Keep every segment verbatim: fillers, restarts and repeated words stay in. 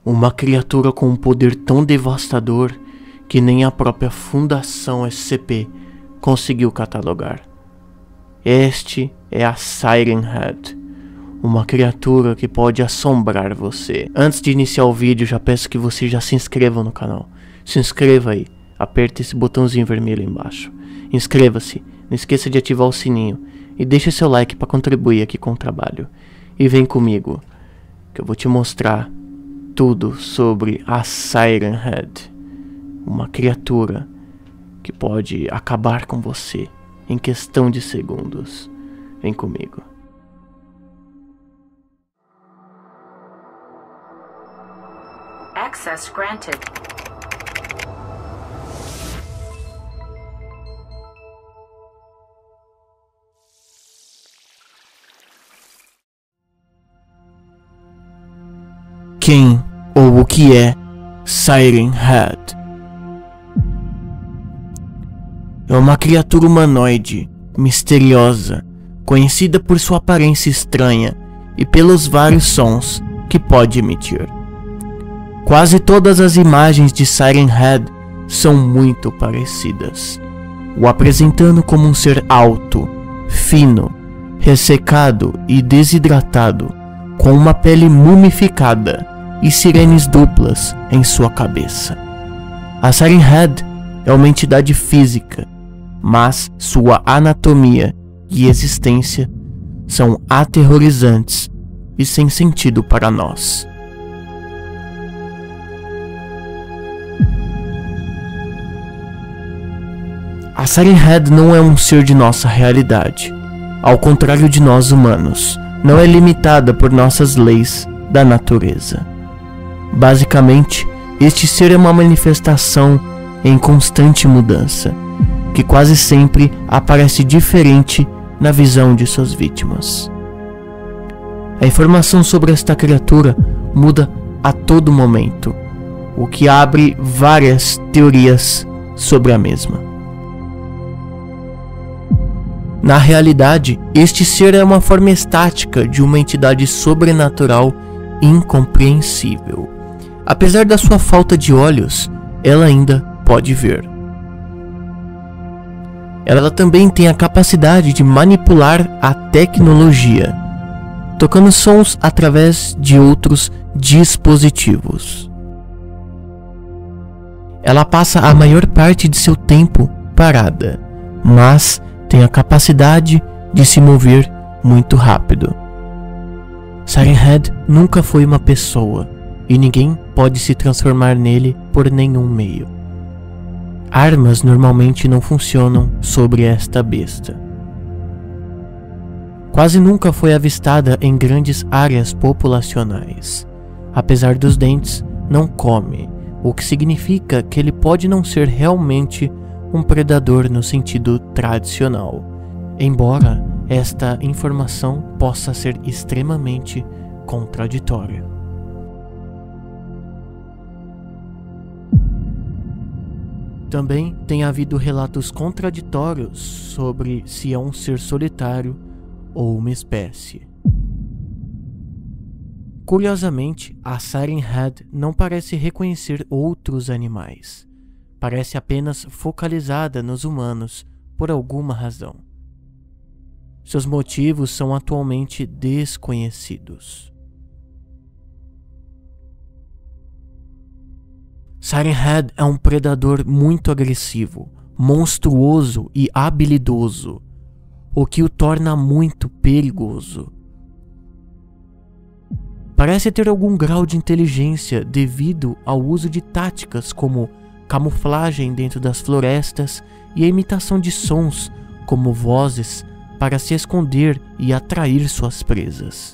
Uma criatura com um poder tão devastador que nem a própria Fundação S C P conseguiu catalogar. Este é a Siren Head, uma criatura que pode assombrar você. Antes de iniciar o vídeo, já peço que você já se inscreva no canal. Se inscreva aí, aperta esse botãozinho vermelho aí embaixo. Inscreva-se, não esqueça de ativar o sininho e deixe seu like para contribuir aqui com o trabalho. E vem comigo, que eu vou te mostrar tudo sobre a Siren Head, uma criatura que pode acabar com você em questão de segundos. Vem comigo. Access granted. Quem ou o que é Siren Head? É uma criatura humanoide, misteriosa, conhecida por sua aparência estranha e pelos vários sons que pode emitir. Quase todas as imagens de Siren Head são muito parecidas, o apresentando como um ser alto, fino, ressecado e desidratado, com uma pele mumificada e sirenes duplas em sua cabeça. A Siren Head é uma entidade física, mas sua anatomia e existência são aterrorizantes e sem sentido para nós. A Siren Head não é um ser de nossa realidade. Ao contrário de nós humanos, não é limitada por nossas leis da natureza. Basicamente, este ser é uma manifestação em constante mudança, que quase sempre aparece diferente na visão de suas vítimas. A informação sobre esta criatura muda a todo momento, o que abre várias teorias sobre a mesma. Na realidade, este ser é uma forma estática de uma entidade sobrenatural incompreensível. Apesar da sua falta de olhos, ela ainda pode ver. Ela também tem a capacidade de manipular a tecnologia, tocando sons através de outros dispositivos. Ela passa a maior parte de seu tempo parada, mas tem a capacidade de se mover muito rápido. Siren Head nunca foi uma pessoa, e ninguém pode se transformar nele por nenhum meio. Armas normalmente não funcionam sobre esta besta. Quase nunca foi avistada em grandes áreas populacionais. Apesar dos dentes, não come, o que significa que ele pode não ser realmente um predador no sentido tradicional, embora esta informação possa ser extremamente contraditória. Também tem havido relatos contraditórios sobre se é um ser solitário ou uma espécie. Curiosamente, a Siren Head não parece reconhecer outros animais. Parece apenas focalizada nos humanos por alguma razão. Seus motivos são atualmente desconhecidos. Siren Head é um predador muito agressivo, monstruoso e habilidoso, o que o torna muito perigoso. Parece ter algum grau de inteligência devido ao uso de táticas como camuflagem dentro das florestas e a imitação de sons como vozes para se esconder e atrair suas presas.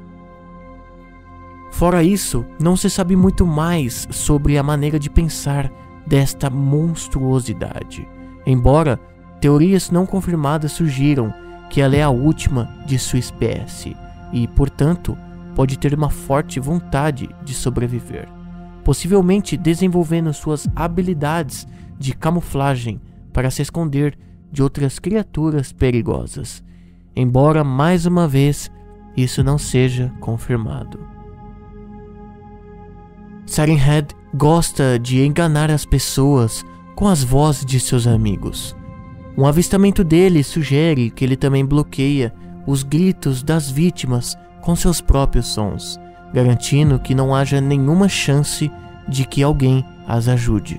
Fora isso, não se sabe muito mais sobre a maneira de pensar desta monstruosidade, embora teorias não confirmadas sugiram que ela é a última de sua espécie e, portanto, pode ter uma forte vontade de sobreviver, possivelmente desenvolvendo suas habilidades de camuflagem para se esconder de outras criaturas perigosas, embora mais uma vez isso não seja confirmado. Siren Head gosta de enganar as pessoas com as vozes de seus amigos. Um avistamento dele sugere que ele também bloqueia os gritos das vítimas com seus próprios sons, garantindo que não haja nenhuma chance de que alguém as ajude.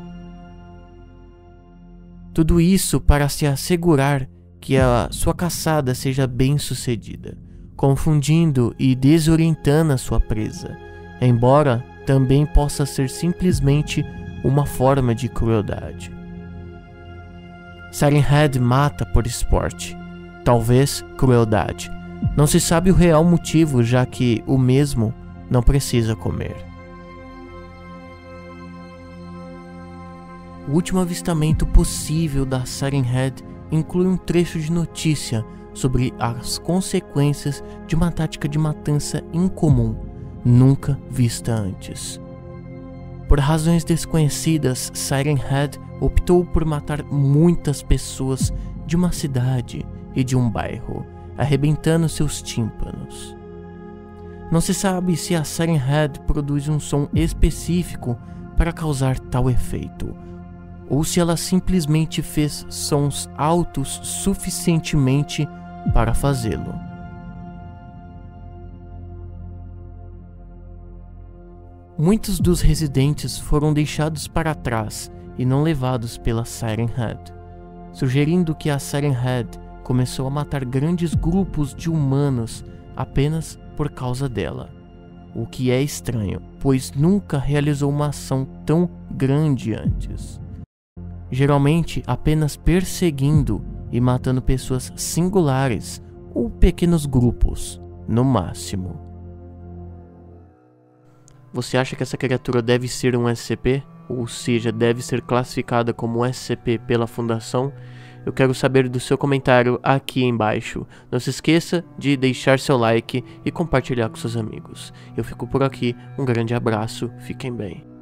Tudo isso para se assegurar que a sua caçada seja bem sucedida, confundindo e desorientando a sua presa, embora também possa ser simplesmente uma forma de crueldade. Siren Head mata por esporte, talvez crueldade. Não se sabe o real motivo, já que o mesmo não precisa comer. O último avistamento possível da Siren Head inclui um trecho de notícia sobre as consequências de uma tática de matança incomum, nunca vista antes. Por razões desconhecidas, Siren Head optou por matar muitas pessoas de uma cidade e de um bairro, arrebentando seus tímpanos. Não se sabe se a Siren Head produz um som específico para causar tal efeito, ou se ela simplesmente fez sons altos suficientemente para fazê-lo. Muitos dos residentes foram deixados para trás e não levados pela Siren Head, sugerindo que a Siren Head começou a matar grandes grupos de humanos apenas por causa dela, o que é estranho, pois nunca realizou uma ação tão grande antes. Geralmente apenas perseguindo e matando pessoas singulares ou pequenos grupos, no máximo. Você acha que essa criatura deve ser um S C P? Ou seja, deve ser classificada como S C P pela Fundação? Eu quero saber do seu comentário aqui embaixo. Não se esqueça de deixar seu like e compartilhar com seus amigos. Eu fico por aqui, um grande abraço, fiquem bem.